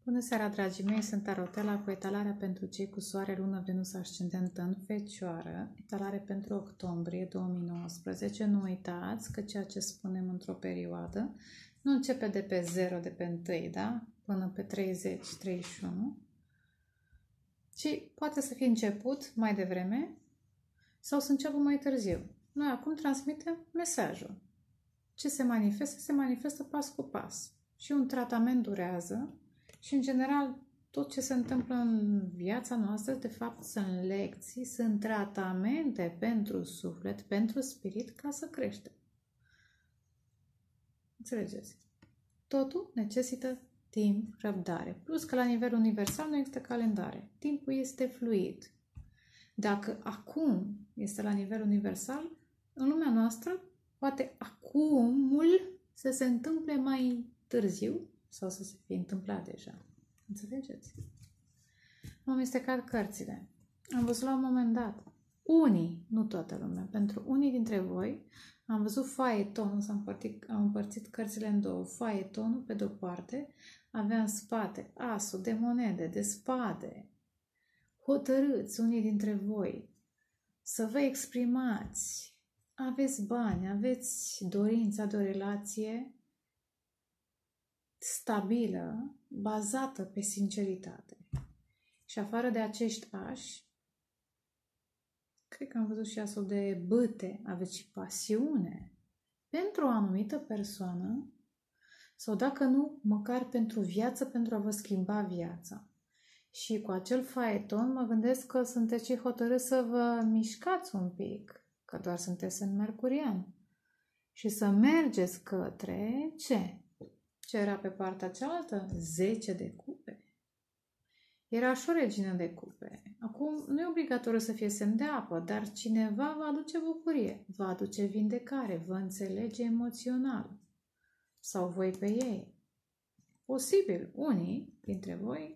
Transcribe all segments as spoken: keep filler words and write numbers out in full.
Bună seara, dragii mei! Sunt Tarotela cu etalarea pentru cei cu soare, lună, Venus, ascendent în Fecioară. Etalare pentru octombrie două mii nouăsprezece. Nu uitați că ceea ce spunem într-o perioadă nu începe de pe zero, de pe unu, da? Până pe treizeci treizeci și unu, ci poate să fie început mai devreme sau să înceapă mai târziu. Noi acum transmitem mesajul. Ce se manifestă, se manifestă pas cu pas. Și un tratament durează și, în general, tot ce se întâmplă în viața noastră, de fapt, sunt lecții, sunt tratamente pentru suflet, pentru spirit, ca să creștem. Înțelegeți? Totul necesită timp, răbdare. Plus că la nivel universal nu există calendare. Timpul este fluid. Dacă acum este la nivel universal, în lumea noastră, poate acumul să se întâmple mai târziu sau să se fie întâmplat deja. Înțelegeți? M-am amestecat cărțile. Am văzut la un moment dat. Unii, nu toată lumea, pentru unii dintre voi, am văzut faetonul, s-am împărțit, am împărțit cărțile în două. Faetonul, pe de-o parte, avea în spate asul de monede, de spade. Hotărâți unii dintre voi să vă exprimați. Aveți bani, aveți dorința de o relație stabilă, bazată pe sinceritate. Și afară de acești ași, cred că am văzut și asul de bâte, aveți și pasiune pentru o anumită persoană sau, dacă nu, măcar pentru viață, pentru a vă schimba viața. Și cu acel faeton mă gândesc că sunteți și hotărâți să vă mișcați un pic, că doar sunteți în mercurian, și să mergeți către ce? Ce era pe partea cealaltă? zece de cupe. Era și o regină de cupe. Acum, nu e obligatoriu să fie semn de apă, dar cineva va aduce bucurie, va aduce vindecare, vă înțelege emoțional. Sau voi pe ei. Posibil, unii dintre voi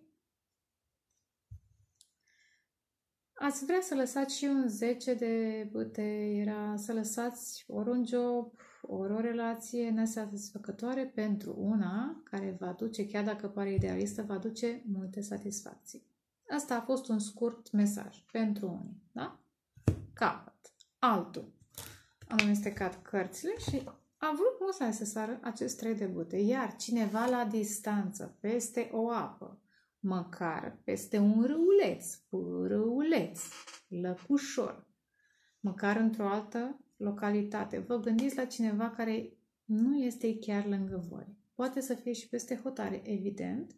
ați vrea să lăsați și un zece de bâte, era să lăsați ori un job, ori o relație nesatisfăcătoare pentru una care va aduce, chiar dacă pare idealistă, va aduce multe satisfacții. Asta a fost un scurt mesaj pentru unii, da? Capăt. Altul. Am amestecat cărțile și am vrut mult să se sară acest trei de bâte, iar cineva la distanță, peste o apă, măcar peste un râuleț, râuleț, lăcușor, măcar într-o altă localitate. Vă gândiți la cineva care nu este chiar lângă voi. Poate să fie și peste hotare, evident.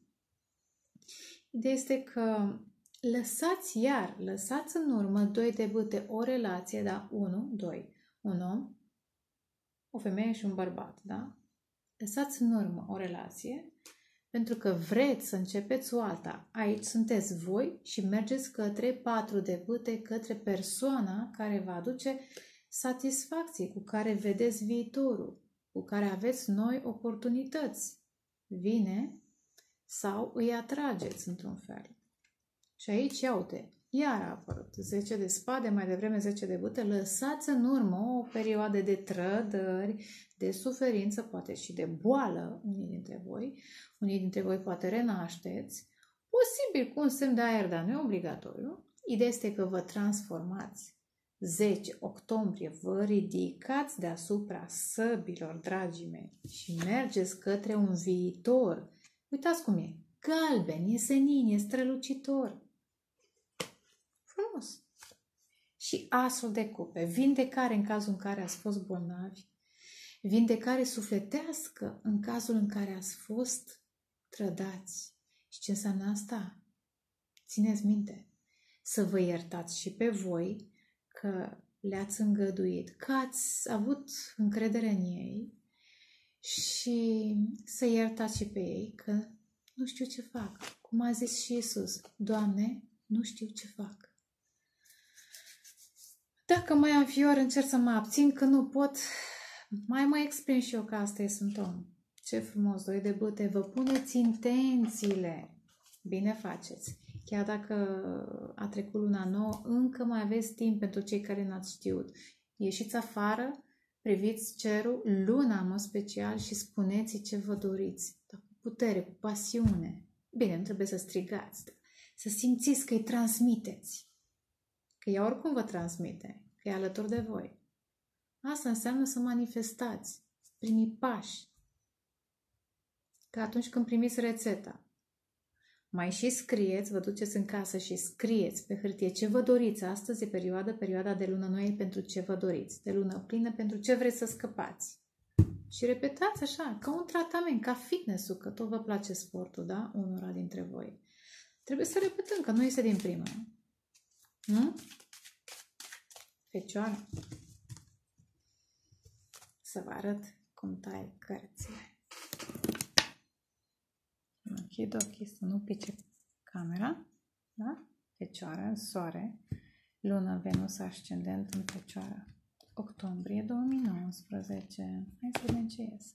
Ideea este că lăsați iar, lăsați în urmă doi de bâte, o relație, da? unu, doi. Un om, o femeie și un bărbat, da? Lăsați în urmă o relație pentru că vreți să începeți o alta. Aici sunteți voi și mergeți către patru de bâte, către persoana care va aduce satisfacție, cu care vedeți viitorul, cu care aveți noi oportunități. Vine sau îi atrageți într-un fel. Și aici, ia uite, iar a apărut zece de spade, mai devreme zece de bâte. Lăsați în urmă o perioadă de trădări, de suferință, poate și de boală, unii dintre voi. Unii dintre voi poate renașteți. Posibil cu un semn de aer, dar nu e obligatoriu. Ideea este că vă transformați. zece octombrie, vă ridicați deasupra săbilor, dragii mei, și mergeți către un viitor. Uitați cum e. Galben, e senin, e strălucitor. Frumos. Și asul de cupe, vindecare în cazul în care ați fost bolnavi, vindecare sufletească în cazul în care ați fost trădați. Și ce înseamnă asta? Țineți minte, să vă iertați și pe voi că le-ați îngăduit, că ați avut încredere în ei și să iertați și pe ei că nu știu ce fac. Cum a zis și Iisus, Doamne, nu știu ce fac. Dacă mai am fior, încerc să mă abțin, că nu pot, mai mă exprim și eu că asta e, sunt om. Ce frumos, doi de bâte, vă puneți intențiile. Bine faceți. Chiar dacă a trecut luna nouă, încă mai aveți timp pentru cei care n-ați știut. Ieșiți afară, priviți cerul, luna în mod special și spuneți ce vă doriți. Dar cu putere, cu pasiune. Bine, nu trebuie să strigați, să simțiți că îi transmiteți. Că ea oricum vă transmite, că e alături de voi. Asta înseamnă să manifestați, să primi pași. Că atunci când primiți rețeta, mai și scrieți, vă duceți în casă și scrieți pe hârtie ce vă doriți. Astăzi e perioada, perioada de lună nouă pentru ce vă doriți, de lună plină pentru ce vreți să scăpați. Și repetați așa, ca un tratament, ca fitness-ul, că tot vă place sportul, da? Unora dintre voi. Trebuie să repetăm, că nu este din prima. Nu? Fecioară. Să vă arăt cum tai cărțile. Închid ochii să nu pice camera. Da? Fecioară, soare, lună, Venus, ascendent în Fecioară. Octombrie două mii nouăsprezece. Hai să vedem ce iese.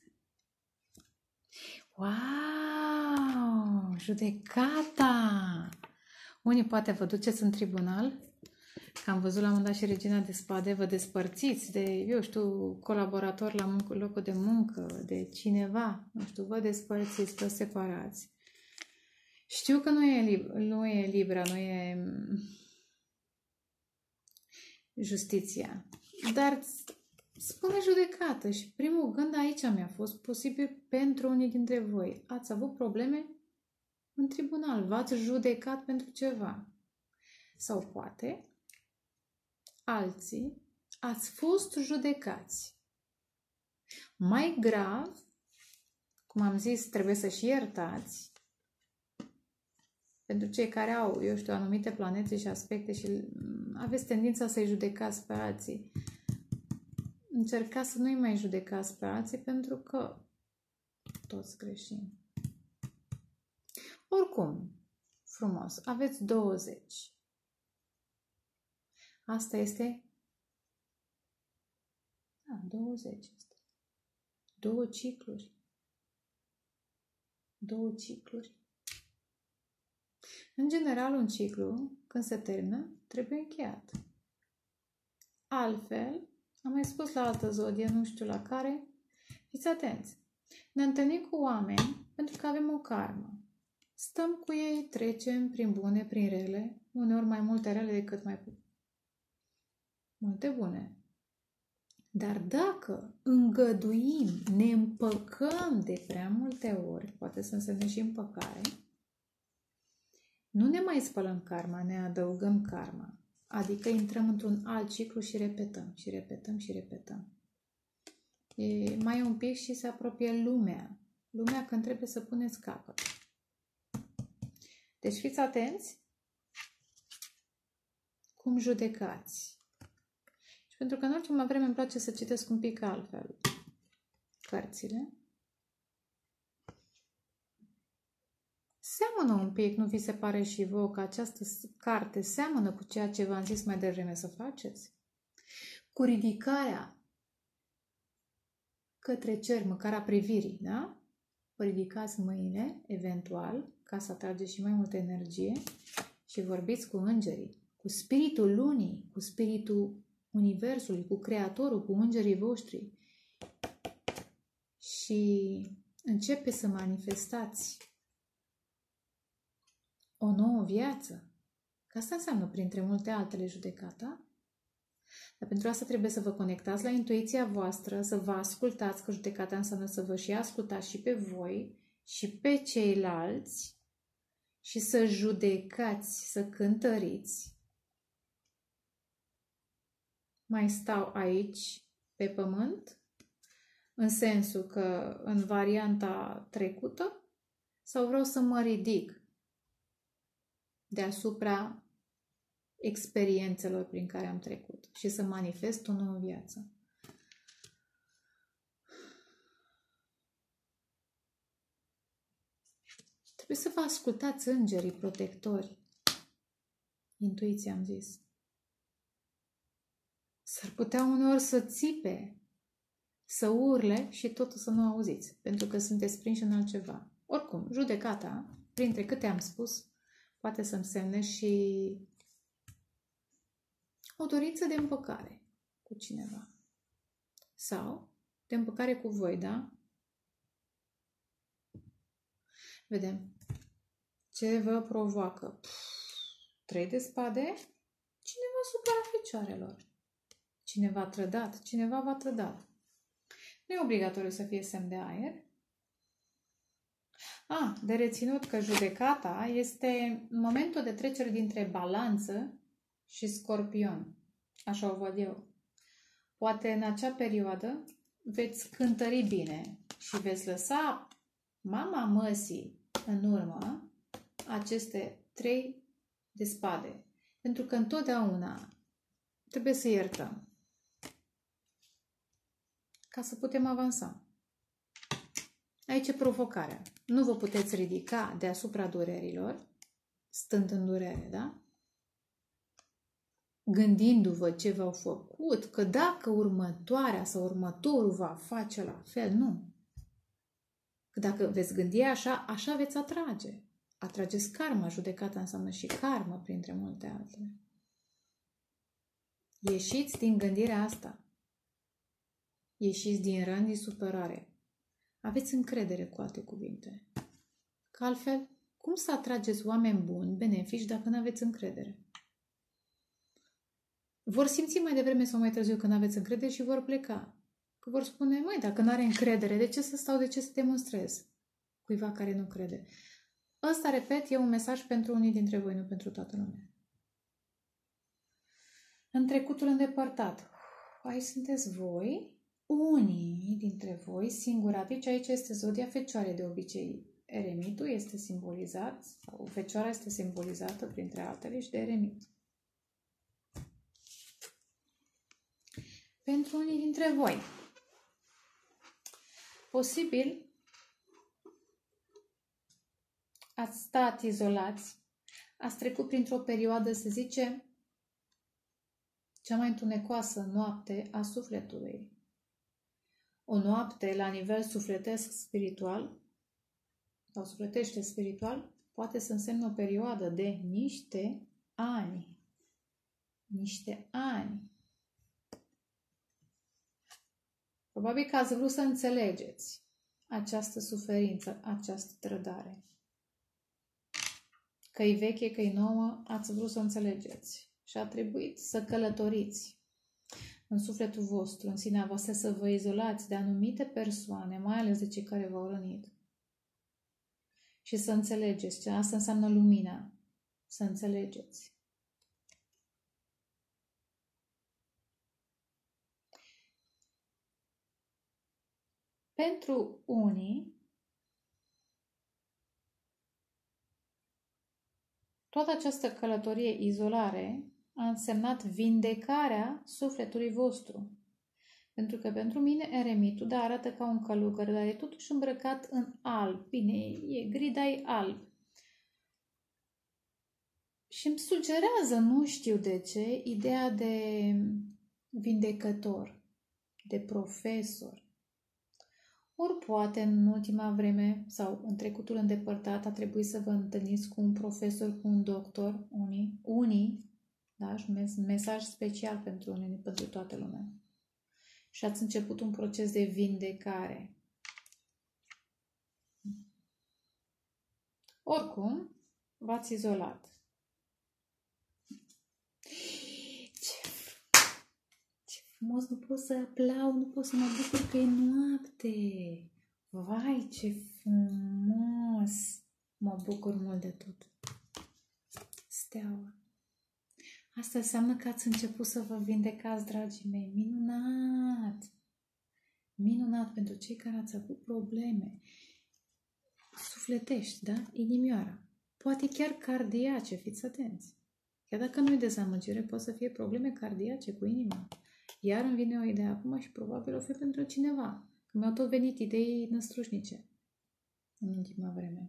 Wow! Judecata! Unii poate vă duceți în tribunal, că am văzut la un moment dat și Regina de Spade, vă despărțiți de, eu știu, colaborator la muncă, locul de muncă, de cineva, nu știu, vă despărțiți, vă separați. Știu că nu e, nu e Libra, nu e justiția, dar spune judecată și primul gând aici mi-a fost posibil pentru unii dintre voi. Ați avut probleme în tribunal, v-ați judecat pentru ceva. Sau poate alții ați fost judecați. Mai grav, cum am zis, trebuie să și iertați. Pentru cei care au, eu știu, anumite planete și aspecte și aveți tendința să-i judecați pe alții. Încercați să nu-i mai judecați pe alții pentru că toți greșim. Oricum, frumos, aveți douăzeci. Asta este? Da, douăzeci este. Două cicluri. Două cicluri. În general, un ciclu, când se termină, trebuie încheiat. Altfel, am mai spus la altă zodie, nu știu la care, fiți atenți. Ne întâlnim cu oameni pentru că avem o karmă. Stăm cu ei, trecem prin bune, prin rele, uneori mai multe rele decât mai multe bune. Dar dacă îngăduim, ne împăcăm de prea multe ori, poate să însemne și împăcare, nu ne mai spălăm karma, ne adăugăm karma. Adică intrăm într-un alt ciclu și repetăm, și repetăm, și repetăm. E mai un pic și se apropie lumea. Lumea când trebuie să puneți capăt. Deci fiți atenți cum judecați. Și pentru că în ultima vreme îmi place să citesc un pic altfel cărțile. Seamănă un pic, nu vi se pare și vouă că această carte seamănă cu ceea ce v-am zis mai devreme să faceți? Cu ridicarea către cer, măcar a privirii, da? Vă ridicați mâinile, eventual, ca să atrageți și mai multă energie și vorbiți cu îngerii, cu spiritul lunii, cu spiritul universului, cu creatorul, cu îngerii voștri și începe să manifestați o nouă viață. Că asta înseamnă, printre multe altele, judecata. Dar pentru asta trebuie să vă conectați la intuiția voastră, să vă ascultați, că judecata înseamnă să vă și ascultați și pe voi și pe ceilalți și să judecați, să cântăriți. Mai stau aici, pe pământ, în sensul că în varianta trecută, sau vreau să mă ridic deasupra experiențelor prin care am trecut și să manifest o nouă viață. Trebuie să vă ascultați îngerii protectori. Intuiția, am zis. S-ar putea uneori să țipe, să urle și totul să nu auziți, pentru că sunteți prinși în altceva. Oricum, judecata, printre câte am spus, poate să însemne și o dorință de împăcare cu cineva. Sau de împăcare cu voi, da? Vedem. Ce vă provoacă? Trei de spade. Cineva supra fecioarelor. Cineva a trădat. Cineva v-a trădat. Nu e obligatoriu să fie semn de aer. A, de reținut că judecata este momentul de trecere dintre balanță și scorpion. Așa o văd eu. Poate în acea perioadă veți cântări bine și veți lăsa mama măsii în urmă aceste trei de spade. Pentru că întotdeauna trebuie să iertăm ca să putem avansa. Aici e provocarea. Nu vă puteți ridica deasupra durerilor, stând în durere, da? Gândindu-vă ce v-au făcut, că dacă următoarea sau următorul va face la fel, nu. Că dacă veți gândi așa, așa veți atrage. Atrageți karma, judecata înseamnă și karma, printre multe altele. Ieșiți din gândirea asta. Ieșiți din rând din supărare. Aveți încredere, cu alte cuvinte. Că altfel, cum să atrageți oameni buni, benefici, dacă nu aveți încredere? Vor simți mai devreme sau mai târziu că nu aveți încredere și vor pleca. Că vor spune, măi, dacă nu are încredere, de ce să stau, de ce să demonstrez? Cuiva care nu crede. Ăsta, repet, e un mesaj pentru unii dintre voi, nu pentru toată lumea. În trecutul îndepărtat. Aici sunteți voi. Unii dintre voi singuratici, aici este zodia Fecioare de obicei. Eremitul este simbolizat, sau Fecioara este simbolizată, printre altele, și de eremit. Pentru unii dintre voi, posibil ați stat izolați, ați trecut printr-o perioadă, să zicem, cea mai întunecoasă noapte a sufletului. O noapte la nivel sufletesc spiritual sau sufletește spiritual poate să însemne o perioadă de niște ani. Niște ani. Probabil că ați vrut să înțelegeți această suferință, această trădare. Că-i veche, că-i nouă, ați vrut să înțelegeți. Și a trebuit să călătoriți în sufletul vostru, în sinea voastră, să vă izolați de anumite persoane, mai ales de cei care v-au rănit. Și să înțelegeți ce asta înseamnă lumina. Să înțelegeți. Pentru unii, toată această călătorie, izolare, a însemnat vindecarea sufletului vostru. Pentru că pentru mine eremitul, da, arată ca un călugăr, dar e totuși îmbrăcat în alb. Bine, e gri, dar e alb. Și îmi sugerează, nu știu de ce, ideea de vindecător, de profesor. Ori poate în ultima vreme sau în trecutul îndepărtat a trebuit să vă întâlniți cu un profesor, cu un doctor, unii, unii, da, și un mesaj special pentru unii, pentru toată lumea. Și ați început un proces de vindecare. Oricum, v-ați izolat. Ce, ce frumos, nu pot să aplaud, nu pot să mă bucur că e noapte. Vai, ce frumos! Mă bucur mult de tot. Steaua. Asta înseamnă că ați început să vă vindecați, dragii mei. Minunat! Minunat pentru cei care ați avut probleme. Sufletești, da? Inimioara. Poate chiar cardiace, fiți atenți. Chiar dacă nu e dezamăgire, pot să fie probleme cardiace cu inima. Iar îmi vine o idee acum și probabil o fi pentru cineva. Că mi-au tot venit idei năstrușnice în ultima vreme.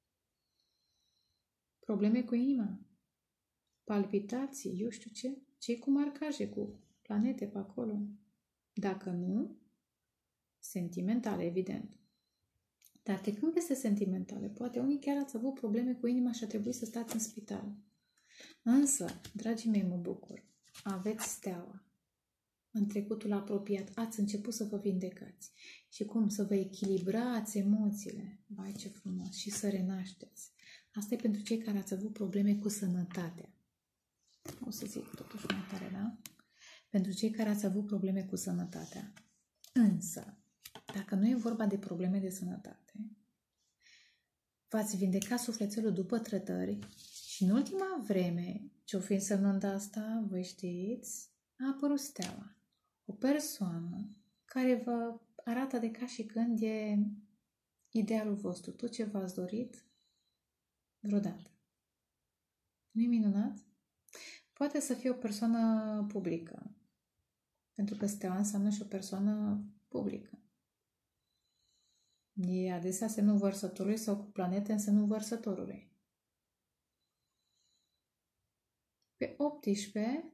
Probleme cu inima. Palpitații, eu știu ce. Ce cu marcaje, cu planete pe acolo. Dacă nu, sentimentale, evident. Dar de când peste sentimentale, poate unii chiar ați avut probleme cu inima și a trebuit să stați în spital. Însă, dragii mei, mă bucur. Aveți steaua. În trecutul apropiat ați început să vă vindecați. Și cum? Să vă echilibrați emoțiile. Vai, ce frumos! Și să renașteți. Asta e pentru cei care ați avut probleme cu sănătatea. O să zic totuși mai tare, da? Pentru cei care ați avut probleme cu sănătatea. Însă, dacă nu e vorba de probleme de sănătate, v-ați vindecat sufletelul după trădări și în ultima vreme, ce-o fi însemnând asta, voi știți, a apărut steaua. O persoană care vă arată de ca și când e idealul vostru, tot ce v-ați dorit vreodată. Nu-i minunat? Poate să fie o persoană publică, pentru că steaua înseamnă și o persoană publică. E adesea semnul vărsătorului sau cu planete în semnul vărsătorului. Pe optsprezece,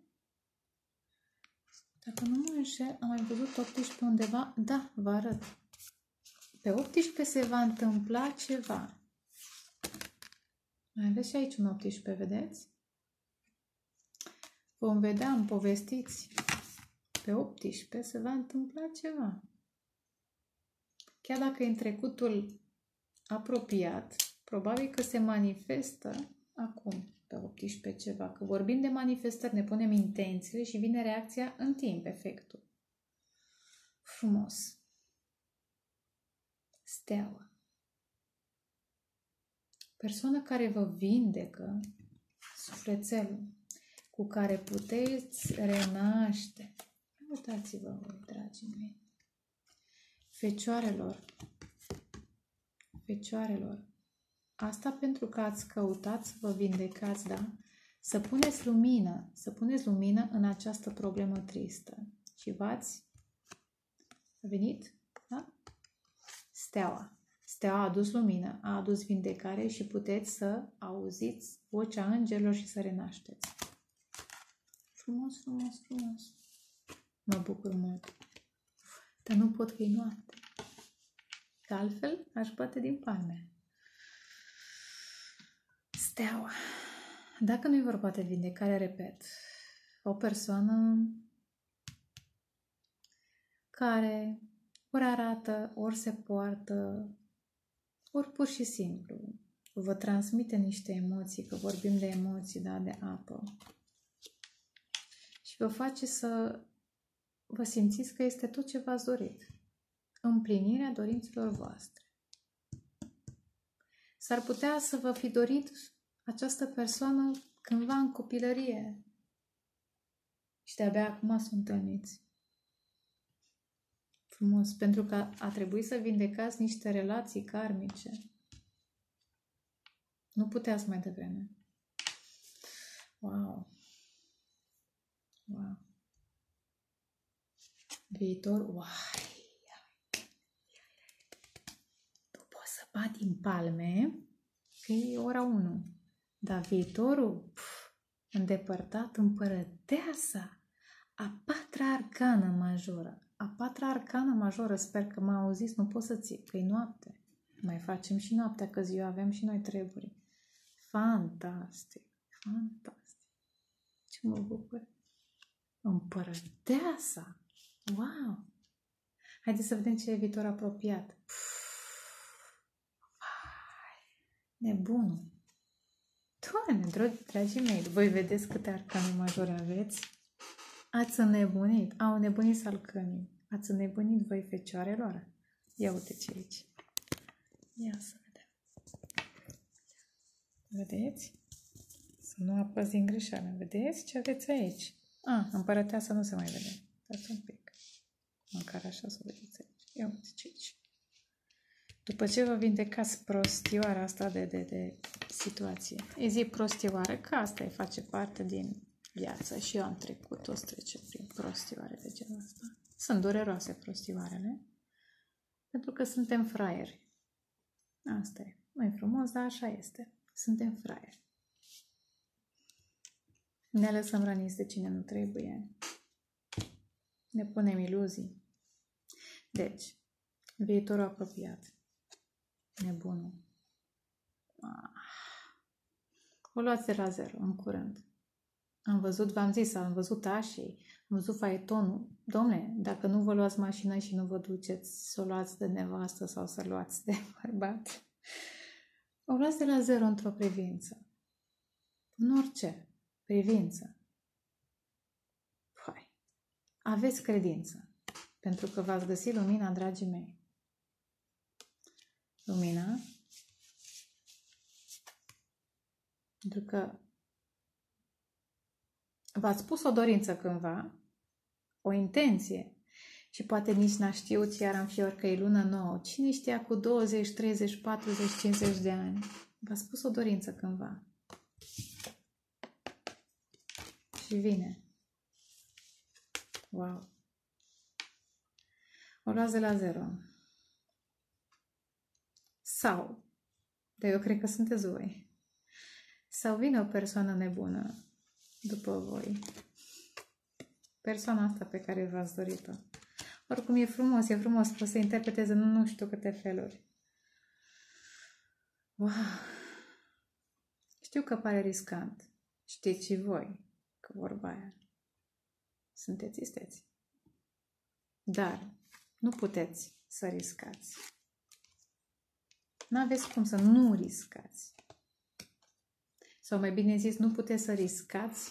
dacă nu mă înșel, am mai văzut optsprezece undeva. Da, vă arăt. Pe optsprezece se va întâmpla ceva. Mai aveți și aici un optsprezece, vedeți? Vom vedea în povestiți. Pe optsprezece se va întâmpla ceva. Chiar dacă e în trecutul apropiat, probabil că se manifestă acum, pe optsprezece ceva. Că vorbim de manifestări, ne punem intențiile și vine reacția în timp, efectul. Frumos. Steaua. Persoana care vă vindecă sufletelul, cu care puteți renaște. Uitați-vă voi, dragii mei. Fecioarelor, fecioarelor, asta pentru că ați căutat să vă vindecați, da? Să puneți lumină, să puneți lumină în această problemă tristă. Și v-ați venit, da? Steaua. Steaua a adus lumină, a adus vindecare și puteți să auziți vocea îngerilor și să renașteți. Frumos, frumos, frumos. Mă bucur mult. Dar nu pot că e noapte. Că altfel aș bate din palme. Steaua. Dacă nu e vorba de vindecare, repet, o persoană care ori arată, ori se poartă, ori pur și simplu vă transmite niște emoții, că vorbim de emoții, da, de apă. Și vă face să vă simțiți că este tot ce v-ați dorit. Împlinirea dorințelor voastre. S-ar putea să vă fi dorit această persoană cândva în copilărie și de-abia acum să o întâlniți. Frumos, pentru că a trebuit să vindecați niște relații karmice. Nu puteați mai devreme. Wow! Wow! Viitor, uai! Nu pot să bat din palme, că e ora unu. Dar viitorul, pf, îndepărtat, împărăteasa, a patra arcană majoră. A patra arcană majoră, sper că m-a auzit, nu pot să ții, că e noapte. Mai facem și noaptea, că ziua avem și noi treburi. Fantastic, fantastic. Ce mă bucur. Împărăteasa. Wow! Haideți să vedem ce e viitor apropiat. Nebunul. Doamne, dragii mei, voi vedeți câte arcane majore aveți? Ați înnebunit. Au înnebunit salcămii. Ați înnebunit voi, fecioarelor? Ia uite ce aici. Ia să vedem. Vedeți? Să nu apăs din greșeală. Vedeți ce aveți aici? A, împărăteasa nu se mai vede. Dați un pic. Măcar așa să vedeți aici. Ia uite ce aici. După ce vă vindecați prostioara asta de, de, de situație. Îi zic prostioară, că asta îi face parte din viață și eu am trecut, toți trece prin prostioare de genul ăsta. Sunt dureroase prostioarele, pentru că suntem fraieri. Asta e. Nu e frumos, dar așa este. Suntem fraieri. Ne lăsăm răniți de cine nu trebuie. Ne punem iluzii. Deci, viitorul apropiat. Nebunul. O luați de la zero, în curând. Am văzut, v-am zis, am văzut așii, am văzut faetonul. Dom'le, dacă nu vă luați mașina și nu vă duceți să o luați de nevastă sau să luați de bărbat, O luați de la zero într-o privință. În orice privință. Păi, aveți credință. Pentru că v-ați găsit lumina, dragii mei. Lumina. Pentru că v-ați pus o dorință cândva, o intenție, și poate nici n-a știut iar în fior că e lună nouă. Cine știa cu douăzeci, treizeci, patruzeci, cincizeci de ani? V-ați pus o dorință cândva. Și vine. Wow! O luați de la zero. Sau, dar eu cred că sunteți voi. Sau vine o persoană nebună după voi. Persoana asta pe care v-ați dorit-o. Oricum e frumos, e frumos, poți să interpreteze nu, nu știu câte feluri. Wow! Știu că pare riscant. Știți și voi că vorba aia. Sunteți isteți. Dar nu puteți să riscați. N-aveți cum să nu riscați. Sau mai bine zis, nu puteți să riscați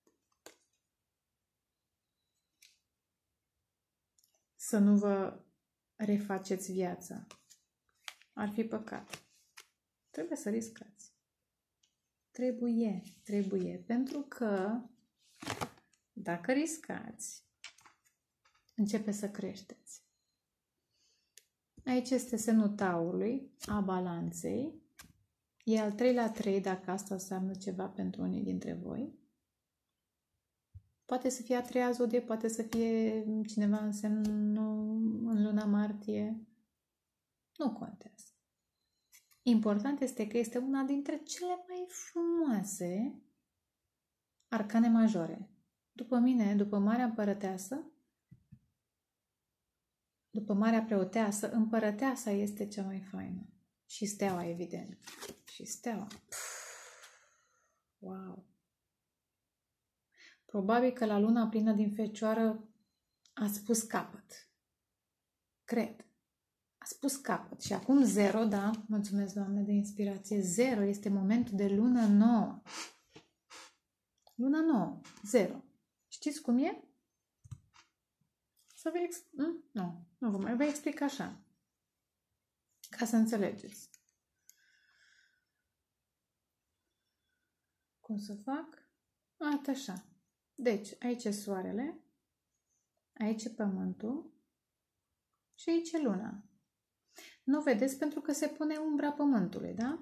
să nu vă refaceți viața. Ar fi păcat. Trebuie să riscați. Trebuie, trebuie. Pentru că dacă riscați, începe să creșteți. Aici este semnul taurului, a balanței. E al treilea trei, dacă asta înseamnă ceva pentru unii dintre voi. Poate să fie a treia zodie, poate să fie cineva în semnul în luna martie. Nu contează. Important este că este una dintre cele mai frumoase arcane majore. După mine, după Marea Împărăteasă, după Marea Preoteasă, Împărăteasa este cea mai faină. Și steaua, evident. Și steaua. Pff, wow! Probabil că la luna plină din Fecioară ați pus capăt. Cred. Ați pus capăt. Și acum zero, da? Mulțumesc, Doamne, de inspirație. Zero este momentul de lună nouă. Luna nouă. Zero. Știți cum e? Să vă ex... Nu, nu, nu vă mai vă explic așa. Ca să înțelegeți. Cum să fac? Arată așa. Deci, aici e soarele, aici e pământul și aici e luna. Nu vedeți pentru că se pune umbra pământului, da?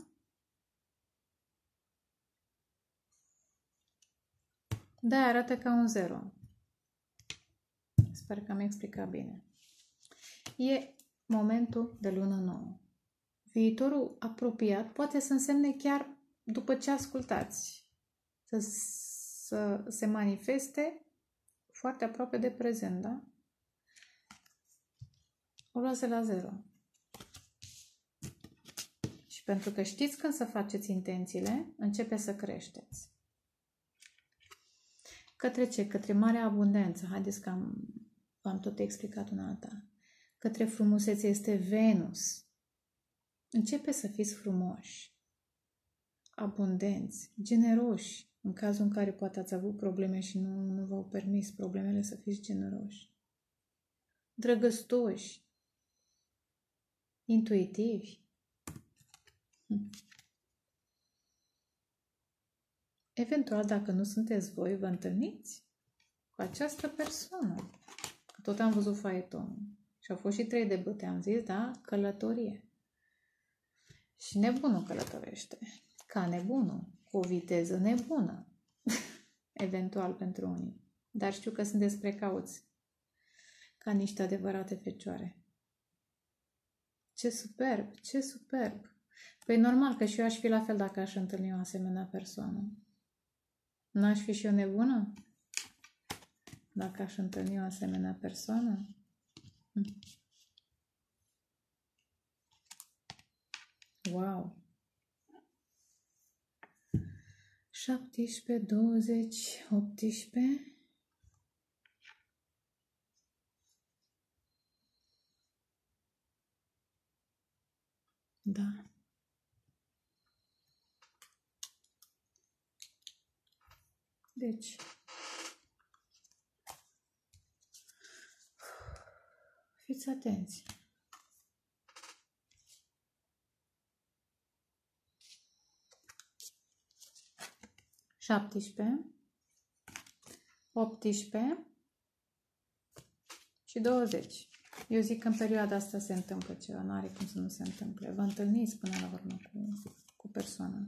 Da, arată ca un zero. Sper că am explicat bine. E momentul de lună nouă. Viitorul apropiat poate să însemne chiar după ce ascultați. Să, să se manifeste foarte aproape de prezent, da? O luați la zero. Și pentru că știți când să faceți intențiile, începe să creșteți. Către ce? Către marea abundență. Haideți că am, v-am tot explicat una alta. Către frumusețe este Venus. Începe să fiți frumoși, abundenți, generoși, în cazul în care poate ați avut probleme și nu, nu v-au permis problemele să fiți generoși. Drăgăstoși, intuitivi. Eventual, dacă nu sunteți voi, vă întâlniți cu această persoană. Tot am văzut faetonul. Și au fost și trei de bâte, am zis, da? Călătorie. Și nebunul călătorește. Ca nebunul. Cu o viteză nebună. Eventual pentru unii. Dar știu că sunteți precauți. Ca niște adevărate fecioare. Ce superb! Ce superb! Păi normal că și eu aș fi la fel dacă aș întâlni o asemenea persoană. N-aș fi și eu nebună? Dacă aș întâlni o asemenea persoană? Wow! șaptesprezece, douăzeci, optsprezece. Da. Deci, fiți atenți. șaptesprezece, optsprezece și douăzeci. Eu zic că în perioada asta se întâmplă ceva, nu are cum să nu se întâmple. Vă întâlniți până la urmă cu, cu persoana.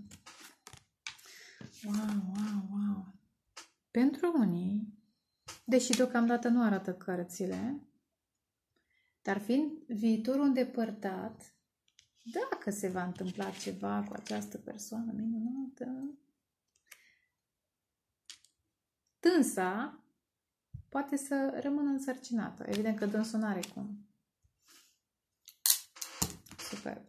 Wow, wow, wow. Pentru unii, deși deocamdată nu arată cărțile, dar fiind viitorul îndepărtat, dacă se va întâmpla ceva cu această persoană minunată, dânsa poate să rămână însărcinată. Evident că dânsul n-are cum. Super.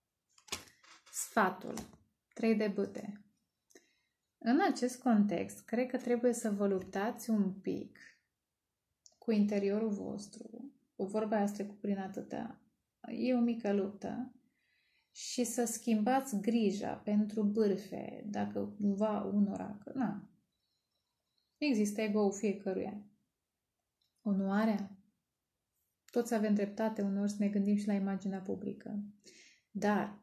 Sfatul. Trei de bâte. În acest context, cred că trebuie să vă luptați un pic cu interiorul vostru. Cu vorba aia strecut prin atâtea. E o mică luptă. Și să schimbați grija pentru bârfe, dacă cumva unora, că na. Există ego-ul fiecăruia. Onoarea. Toți avem dreptate, uneori să ne gândim și la imaginea publică. Dar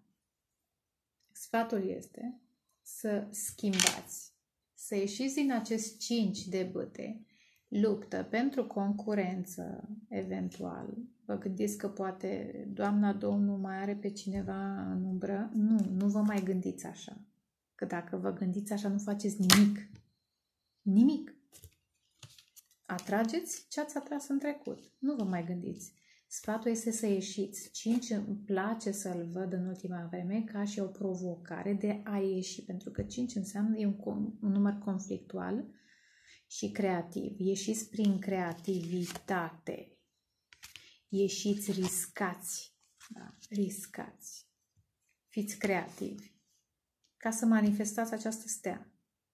sfatul este să schimbați, să ieșiți din acest cinci de bâte, luptă pentru concurență, eventual. Vă gândiți că poate doamna, domnul mai are pe cineva în umbră? Nu, nu vă mai gândiți așa. Că dacă vă gândiți așa, nu faceți nimic. Nimic. Atrageți ce ați atras în trecut. Nu vă mai gândiți. Sfatul este să ieșiți. cinci îmi place să-l văd în ultima vreme ca și o provocare de a ieși. Pentru că cinci înseamnă e un, un număr conflictual și creativ. Ieșiți prin creativitate. Ieșiți, riscați. Da, riscați. Fiți creativi. Ca să manifestați această stea.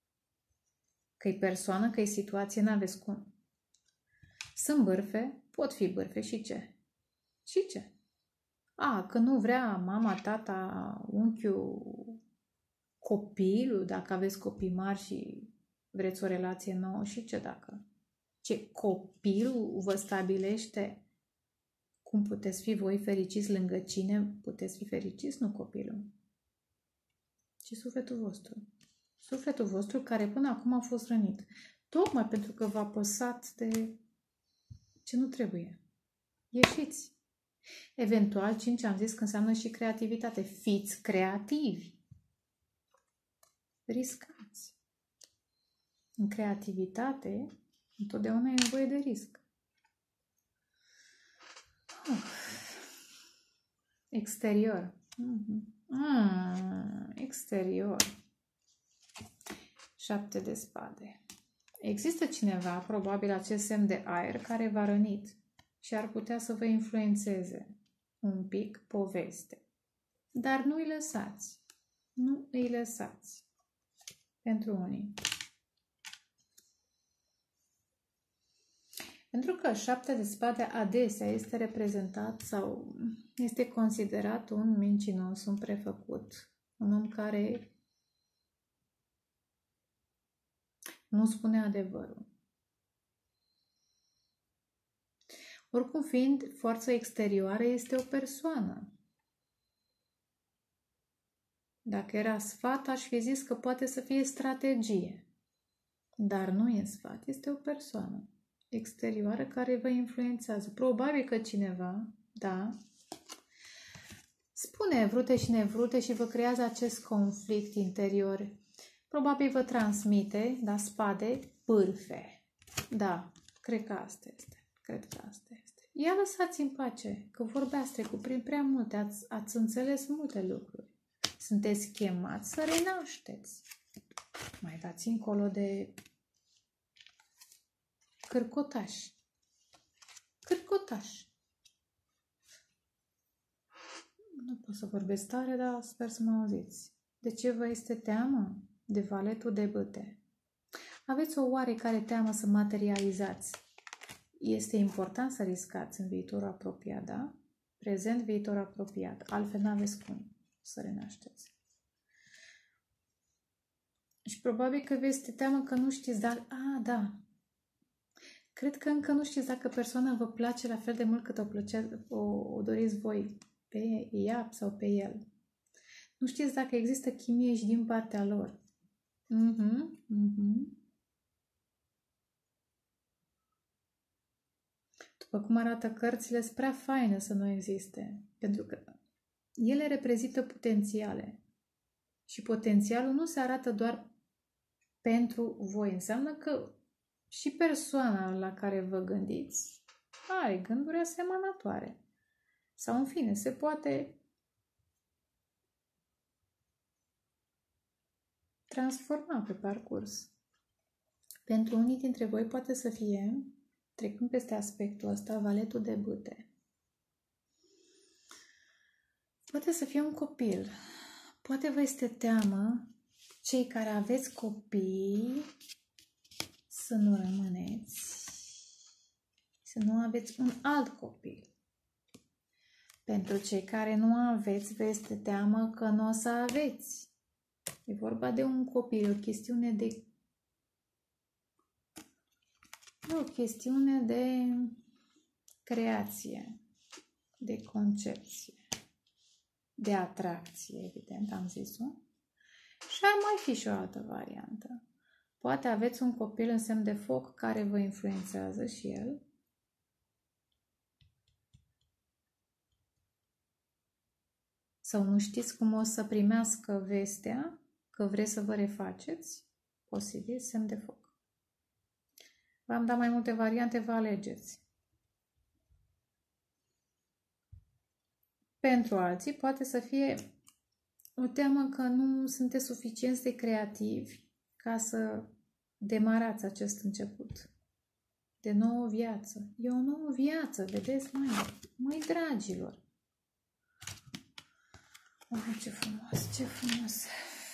Că-i persoană, că-i situație, n-aveți cum. Sunt bârfe, pot fi bârfe și ce? Și ce? A, că nu vrea mama, tata, unchiul, copilul, dacă aveți copii mari și vreți o relație nouă, și ce dacă? Ce copilul vă stabilește cum puteți fi voi fericiți lângă cine puteți fi fericiți, nu copilul, ci sufletul vostru. Sufletul vostru care până acum a fost rănit. Tocmai pentru că v-a păsat de ce nu trebuie. Ieșiți. Eventual, cinci am zis că înseamnă și creativitate. Fiți creativi. Riscați. În creativitate, întotdeauna e nevoie de risc. Uf. Exterior. Mm-hmm. Mm, exterior. Șapte de spade. Există cineva, probabil acest semn de aer, care v-a rănit și ar putea să vă influențeze un pic poveste. Dar nu îi lăsați. Nu îi lăsați. Pentru unii. Pentru că șapte de spade adesea este reprezentat sau este considerat un mincinos, un prefăcut, un om care nu spune adevărul. Oricum fiind, forța exterioară este o persoană. Dacă era sfat, aș fi zis că poate să fie strategie. Dar nu e sfat, este o persoană exterioară care vă influențează. Probabil că cineva, da, spune vrute și nevrute și vă creează acest conflict interior. Probabil vă transmite, da, spade, bârfe. Da, cred că asta este. Cred că asta este. Ia lăsați în pace, că vorbeați trecut prin prea multe, ați, ați înțeles multe lucruri. Sunteți chemați să renașteți. Mai dați încolo de cârcotaș. Cârcotaș. Nu pot să vorbesc tare, dar sper să mă auziți. De ce vă este teamă? De valetul de bâte. Aveți o oarecare teamă să materializați. Este important să riscați în viitorul apropiat, da? Prezent, viitor apropiat. Altfel n-aveți cum să renașteți. Și probabil că vei să te teamă că nu știți, dar... A, da. Cred că încă nu știți dacă persoana vă place la fel de mult cât o, plăcea, o, o doriți voi pe ea sau pe el. Nu știți dacă există chimie și din partea lor. Mhm, mhm. După cum arată cărțile, sunt prea faine să nu existe. Pentru că ele reprezintă potențiale. Și potențialul nu se arată doar pentru voi. Înseamnă că și persoana la care vă gândiți are gânduri asemănătoare. Sau, în fine, se poate transforma pe parcurs. Pentru unii dintre voi poate să fie, trecând peste aspectul ăsta, valetul de bâte. Poate să fie un copil. Poate vă este teamă, cei care aveți copii, să nu rămâneți, să nu aveți un alt copil. Pentru cei care nu aveți, vă este teamă că nu o să aveți. E vorba de un copil, o chestiune de... E o chestiune de creație, de concepție, de atracție, evident, am zis-o. Și ar mai fi și o altă variantă. Poate aveți un copil în semn de foc care vă influențează și el. Sau nu știți cum o să primească vestea că vreți să vă refaceți. Posibil, semn de foc. V-am dat mai multe variante, vă alegeți. Pentru alții poate să fie o teamă că nu sunteți suficient de creativi ca să demarați acest început de nouă viață. E o nouă viață, vedeți, mai, mai dragilor. Oh, ce frumos, ce frumos.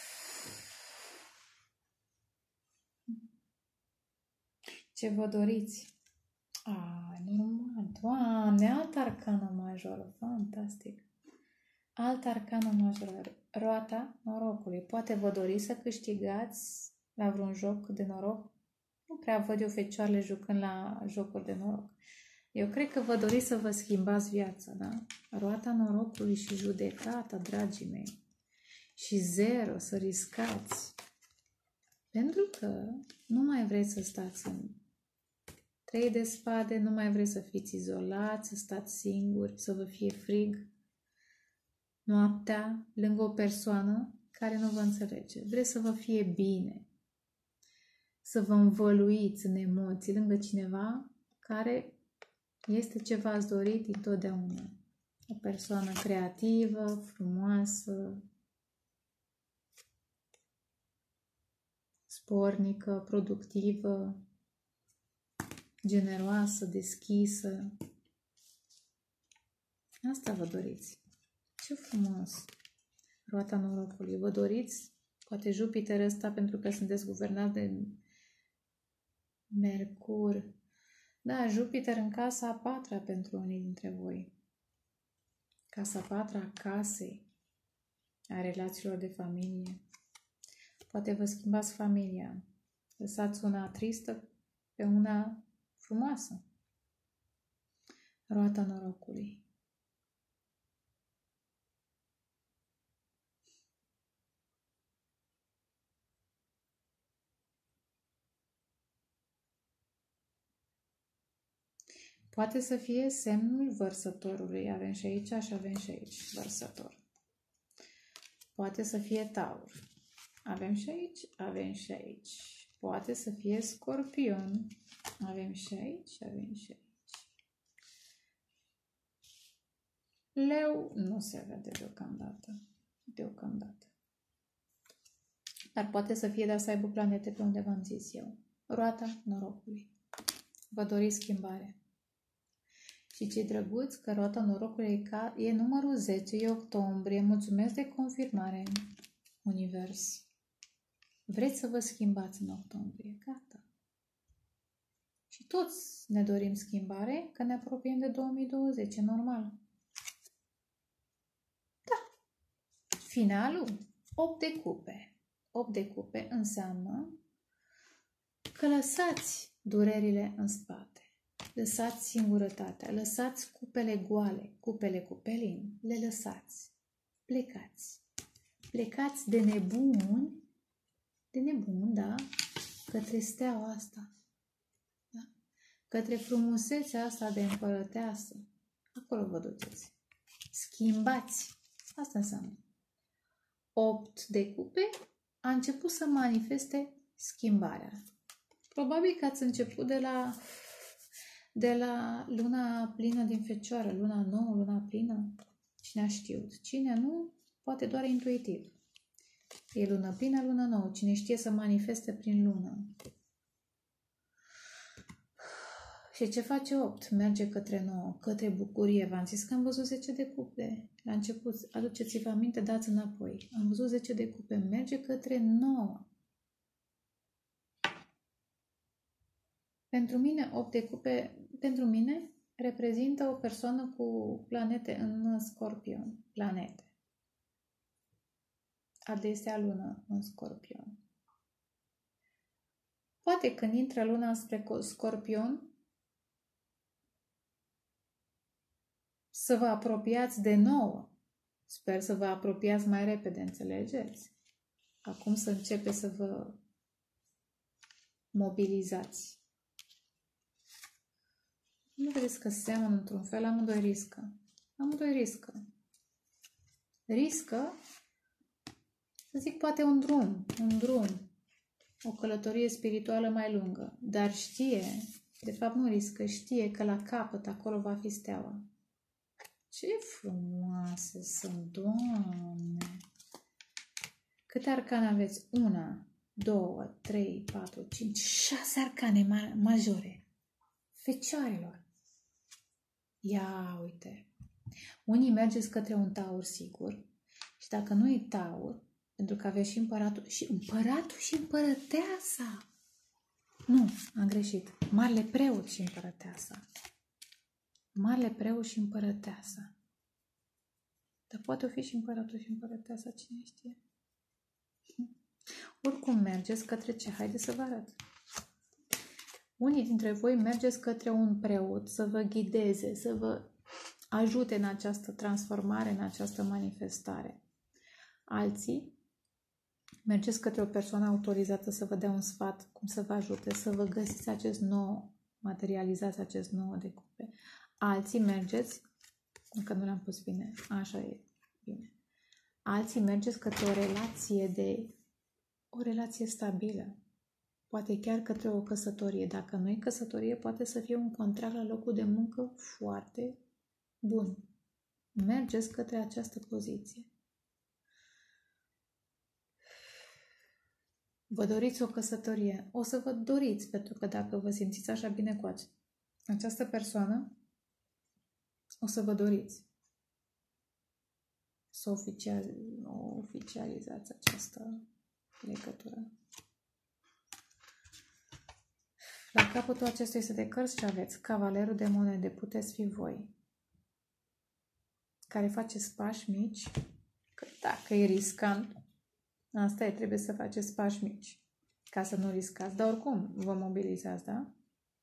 Ce vă doriți? Ah, normal. Doamne, alt arcană majoră. Fantastic. Alt arcană majoră. Roata norocului. Poate vă doriți să câștigați la vreun joc de noroc? Nu prea văd eu fecioarele jucând la jocuri de noroc. Eu cred că vă doriți să vă schimbați viața, da? Roata norocului și judecata, dragii mei. Și zero, să riscați. Pentru că nu mai vreți să stați în trei de spade, nu mai vreți să fiți izolați, să stați singuri, să vă fie frig noaptea lângă o persoană care nu vă înțelege. Vreți să vă fie bine, să vă învăluiți în emoții lângă cineva care este ce v-ați dorit întotdeauna. O persoană creativă, frumoasă, spornică, productivă, generoasă, deschisă. Asta vă doriți. Ce frumos! Roata norocului. Vă doriți poate Jupiter ăsta pentru că sunteți guvernați de Mercur. Da, Jupiter în casa a patra pentru unii dintre voi. Casa a patra a casei, a relațiilor de familie. Poate vă schimbați familia. Lăsați una tristă pe una frumoasă. Roata norocului. Poate să fie semnul vărsătorului. Avem și aici și avem și aici vărsător. Poate să fie taur. Avem și aici, avem și aici. Poate să fie scorpion. Avem și aici, avem și aici. Leu nu se vede deocamdată. Deocamdată. Dar poate să fie, dar să aibă planete pe unde v-am zis eu. Roata norocului. Vă doriți schimbare. Și ce drăguț că roata norocului e numărul zece, e octombrie. Mulțumesc de confirmare, univers. Vreți să vă schimbați în octombrie. Gata. Și toți ne dorim schimbare, că ne apropiem de două mii douăzeci, e normal. Da. Finalul, opt de cupe. opt de cupe înseamnă că lăsați durerile în spate. Lăsați singurătatea, lăsați cupele goale, cupele cu pelin, le lăsați. Plecați. Plecați de nebun, de nebun, da, către steaua asta. Da? Către frumusețea asta de împărăteasă. Acolo vă duceți. Schimbați. Asta înseamnă. opt de cupe a început să manifeste schimbarea. Probabil că ați început de la, de la luna plină din Fecioară, luna nouă, luna plină. Cine a știut? Cine nu, poate doar intuitiv. E lună plină, lună nouă. Cine știe să manifeste prin lună. Și ce face opt? Merge către nouă, către bucurie. V-am zis că am văzut zece de cupe. La început, aduceți-vă aminte, dați înapoi. Am văzut zece de cupe. Merge către nouă. Pentru mine, opt de cupe, pentru mine, reprezintă o persoană cu planete în Scorpion. Planete. Adesea lună în Scorpion. Poate când intră luna spre Scorpion, să vă apropiați de nouă. Sper să vă apropiați mai repede, înțelegeți? Acum să începe să vă mobilizați. Nu vedeți că seamănă într-un fel? Amândoi riscă. Amândoi riscă. Riscă, să zic, poate un drum, un drum, o călătorie spirituală mai lungă, dar știe, de fapt nu riscă, știe că la capăt acolo va fi steaua. Ce frumoase sunt, Doamne! Câte arcane aveți? Una, două, trei, patru, cinci, șase arcane ma majore. Fecioarelor. Ia uite. Unii mergeți către un taur sigur. Și dacă nu e taur, pentru că aveți și împăratul și împăratul și împărăteasa. Nu, am greșit. Marele preot și împărăteasa. Marele preot și împărăteasa. Dar poate fi și împăratul și împărăteasa, cine știe. Oricum mergeți către ce? Haideți să vă arăt. Unii dintre voi mergeți către un preot să vă ghideze, să vă ajute în această transformare, în această manifestare. Alții mergeți către o persoană autorizată să vă dea un sfat, cum să vă ajute, să vă găsiți acest nou, materializați acest nou de cupe. Alții mergeți, încă nu l-am pus bine, așa e, bine. Alții mergeți către o relație de, o relație stabilă. Poate chiar către o căsătorie. Dacă nu e căsătorie, poate să fie un contract la locul de muncă foarte bun. Mergeți către această poziție. Vă doriți o căsătorie. O să vă doriți, pentru că dacă vă simțiți așa bine cu această persoană, o să vă doriți să oficial, oficializați această legătură. La capătul acestui set de cărți ce aveți? Cavalerul de monede, puteți fi voi. Care faceți pași mici, că dacă e riscant, asta e, trebuie să faceți pași mici, ca să nu riscați, dar oricum vă mobilizați, da?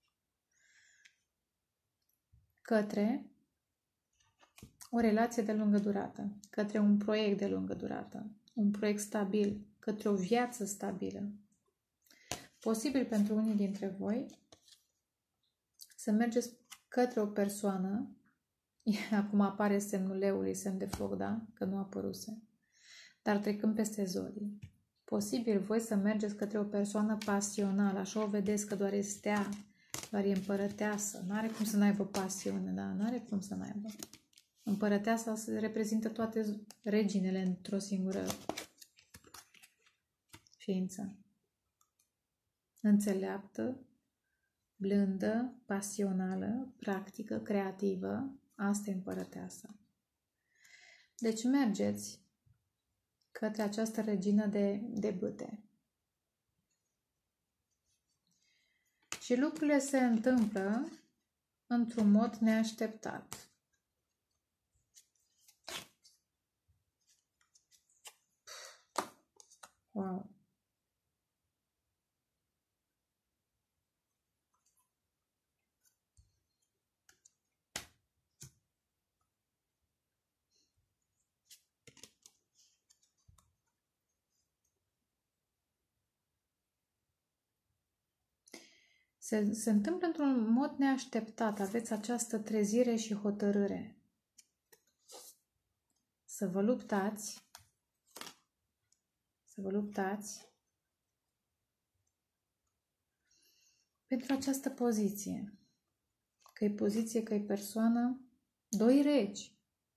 Către o relație de lungă durată, către un proiect de lungă durată, un proiect stabil, către o viață stabilă. Posibil pentru unii dintre voi să mergeți către o persoană, acum apare semnul leului, semn de foc, da? Că nu a apăruse, dar trecând peste zodii. Posibil voi să mergeți către o persoană pasională, așa o vedeți că doar e stea, doar e împărăteasă, nu are cum să n-aibă pasiune, da? Nu are cum să n-aibă. Împărăteasa reprezintă toate reginele într-o singură ființă. Înțeleaptă, blândă, pasională, practică, creativă, asta e împărăteasa. Deci mergeți către această regină de, de bâte. Și lucrurile se întâmplă într-un mod neașteptat. Wow! Se, se întâmplă într-un mod neașteptat. Aveți această trezire și hotărâre. Să vă luptați. Să vă luptați pentru această poziție. Că e poziție, că e persoană. Doi regi.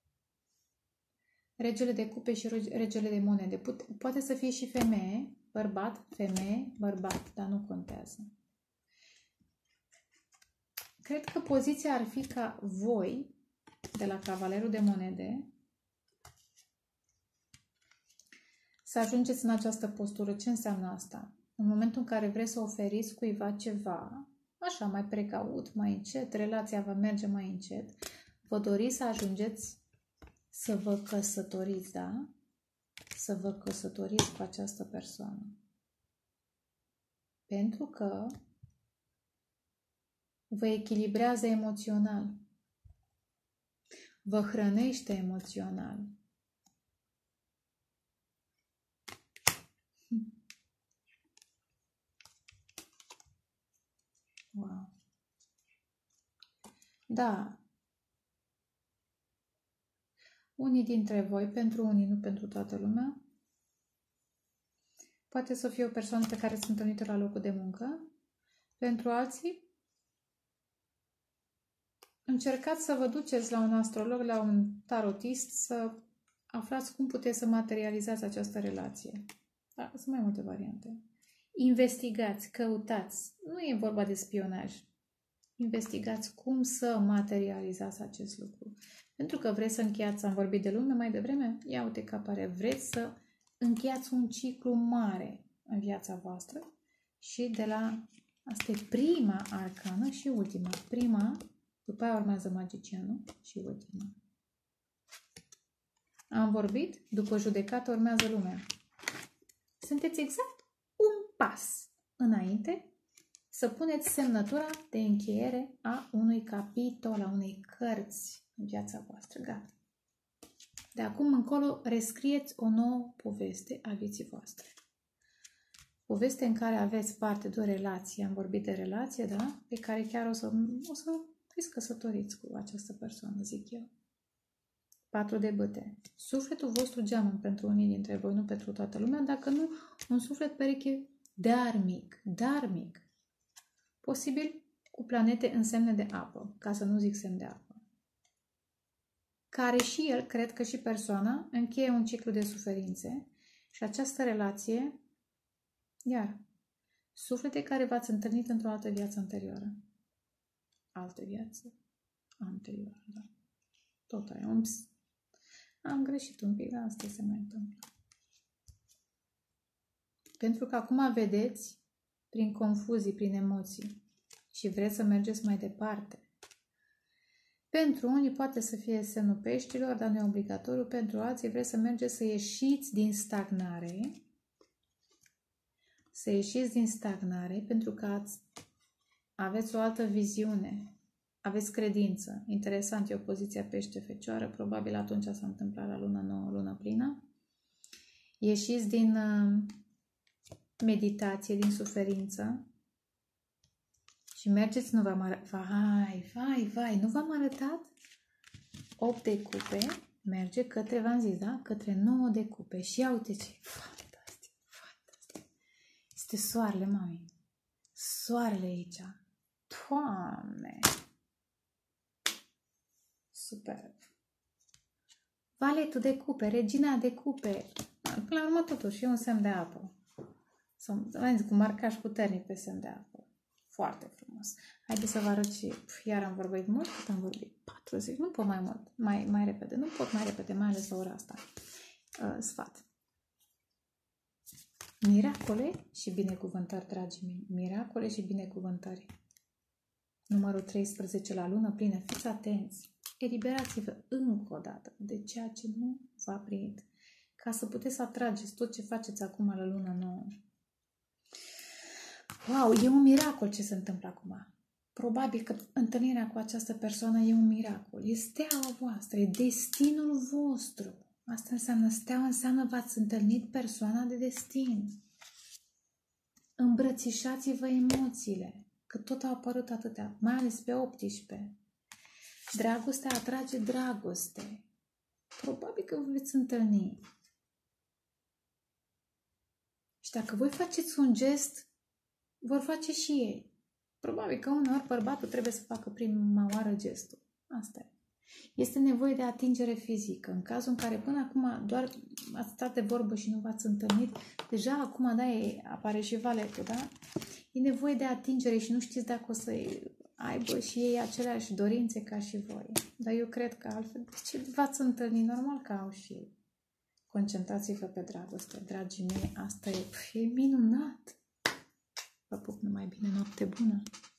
Regele de cupe și regele de monede. Poate să fie și femeie, bărbat, femeie, bărbat, dar nu contează. Cred că poziția ar fi ca voi, de la cavalerul de monede, să ajungeți în această postură. Ce înseamnă asta? În momentul în care vreți să oferiți cuiva ceva, așa, mai precaut, mai încet, relația va merge mai încet, vă doriți să ajungeți să vă căsătoriți, da? Să vă căsătoriți cu această persoană. Pentru că vă echilibrează emoțional. Vă hrănește emoțional. Wow. Da. Unii dintre voi, pentru unii, nu pentru toată lumea, poate să fie o persoană pe care sunt întâlnită la locul de muncă. Pentru alții, încercați să vă duceți la un astrolog, la un tarotist, să aflați cum puteți să materializați această relație. Da, sunt mai multe variante. Investigați, căutați. Nu e vorba de spionaj. Investigați cum să materializați acest lucru. Pentru că vreți să încheiați, am vorbit de lume mai devreme, ia uite că apare, vreți să încheiați un ciclu mare în viața voastră și de la, asta e prima arcană și ultima. Prima, după aia urmează magicianul și ultima. Am vorbit, după judecată urmează lumea. Sunteți exact un pas înainte să puneți semnătura de încheiere a unui capitol, a unei cărți în viața voastră. Gata. De acum încolo rescrieți o nouă poveste a vieții voastre. Poveste în care aveți parte de o relație, am vorbit de relație, da? Pe care chiar o să, o să fiți căsătoriți cu această persoană, zic eu. Patru de bâte. Sufletul vostru geamă pentru unii dintre voi, nu pentru toată lumea, dacă nu, un suflet pereche dharmic, dharmic. Posibil cu planete în semne de apă, ca să nu zic semn de apă. Care și el, cred că și persoana, încheie un ciclu de suferințe și această relație, iar, suflete care v-ați întâlnit într-o altă viață anterioară. Altă viață anterioară, da. Tot aia, un ps. Am greșit un pic, dar asta se mai întâmplă. Pentru că acum vedeți, prin confuzii, prin emoții, și vreți să mergeți mai departe. Pentru unii poate să fie semnul peștilor, dar nu e obligatoriu. Pentru alții vreți să mergeți să ieșiți din stagnare. Să ieșiți din stagnare pentru că ați, aveți o altă viziune. Aveți credință. Interesant, e o poziție pește-fecioară. Probabil atunci s-a întâmplat la luna nouă, luna plină. Ieșiți din meditație, din suferință. Și mergeți, nu v-am arătat. Vai, vai, vai, nu v-am arătat? opt de cupe merge către, v-am zis, da? Către nouă de cupe. Și ia uite ce fantastic, fantastic. Este soarele, mami. Soarele aici. Doamne! Super! Valetul de cupe, regina de cupe. Până la urmă, totuși, e un semn de apă. Sunt, cu marcaj puternic pe semn de apă. Foarte frumos. Haideți să vă arăt și... Pf, iar am vorbit mult, cât am vorbit? patruzeci. Nu pot mai mult, mai, mai repede. Nu pot mai repede, mai ales la ora asta. Uh, sfat. Miracole și binecuvântări, dragii mei. Miracole și binecuvântări. Numărul treisprezece la lună plină. Fiți atenți. Eliberați-vă încă o dată de ceea ce nu v-a primit. Ca să puteți să atrageți tot ce faceți acum la luna nouă. Wow, e un miracol ce se întâmplă acum. Probabil că întâlnirea cu această persoană e un miracol. E steaua voastră, e destinul vostru. Asta înseamnă steaua, înseamnă v-ați întâlnit persoana de destin. Îmbrățișați-vă emoțiile. Că tot au apărut atâtea, mai ales pe optsprezece. Dragostea atrage dragoste. Probabil că vă veți întâlni. Și dacă voi faceți un gest, vor face și ei. Probabil că uneori bărbatul trebuie să facă prima oară gestul. Asta e. Este nevoie de atingere fizică. În cazul în care până acum doar ați stat de vorbă și nu v-ați întâlnit, deja acum, da, apare și valetul, da? E nevoie de atingere și nu știți dacă o să aibă și ei aceleași dorințe ca și voi. Dar eu cred că altfel, de ce v-ați întâlnit? Normal că au și ei. Concentrați-vă pe dragoste, dragii mei, asta e, e minunat. Vă pup numai bine, noapte bună!